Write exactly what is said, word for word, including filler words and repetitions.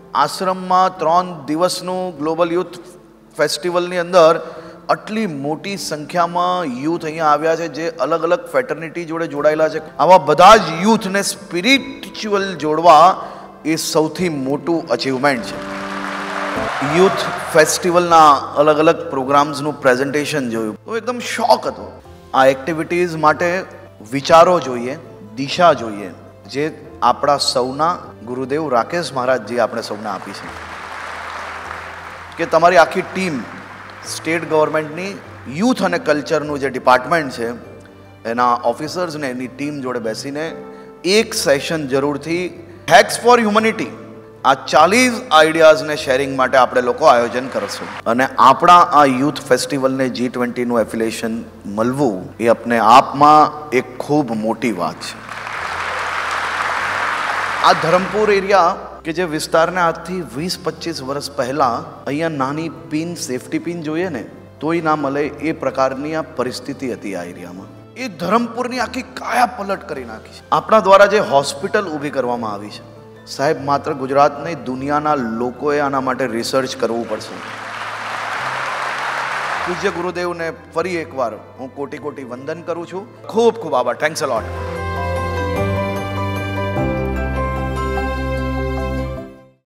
આશ્રમમાં ત્રણ દિવસનું ગ્લોબલ યુથ ફેસ્ટિવલની અંદર આટલી મોટી સંખ્યામાં યુથ અહીંયા આવ્યા છે જે અલગ અલગ ફેટર્નિટી જોડે જોડાયેલા છે. આવા બધા જ યુથને સ્પિરિચ્યુઅલ જોડવા એ સૌથી મોટું અચીવમેન્ટ છે. યુથ ફેસ્ટિવલના અલગ અલગ પ્રોગ્રામ્સનું પ્રેઝન્ટેશન જોયું તો એકદમ શોક હતો. આ એક્ટિવિટીઝ માટે વિચારો જોઈએ, દિશા જોઈએ, જે આપણા સૌના ગુરુદેવ રાકેશ મહારાજજી આપણે સૌને આપી છે કે તમારી આખી ટીમ સ્ટેટ ગવર્મેન્ટની યુથ અને કલ્ચરનું જે ડિપાર્ટમેન્ટ છે એના ઓફિસર્સને એની ટીમ જોડે બેસીને એક સેશન જરૂરથી હેક્સ ફોર હ્યુમનિટી આ ચાલીસ આઈડિયાઝને શેરિંગ માટે આપણે લોકો આયોજન કરશું. અને આપણા આ યુથ ફેસ્ટિવલને જી ટ્વેન્ટીનું એફિલિએશન મળવું એ આપણે આપમાં એક ખૂબ મોટી વાત છે. આ ધરમપુર એરિયા કે જે વિસ્તારને આજથી વીસ પચીસ વર્ષ પહેલાં અહીંયા નાની પિન સેફટી પિન જોઈએ ને તોય ના મળે એ પ્રકારની આ પરિસ્થિતિ હતી આ એરિયામાં. એ ધરમપુરની આખી કાયા પલટ કરી નાખી છે. આપણા દ્વારા જે હોસ્પિટલ ઊભી કરવામાં આવી છે સાહેબ, માત્ર ગુજરાત નહીં દુનિયાના લોકોએ આના માટે રિસર્ચ કરવું પડશે. પૂજ્ય ગુરુદેવને ફરી એકવાર હું કોટી કોટી વંદન કરું છું. ખૂબ ખૂબ આભાર. Thanks a lot.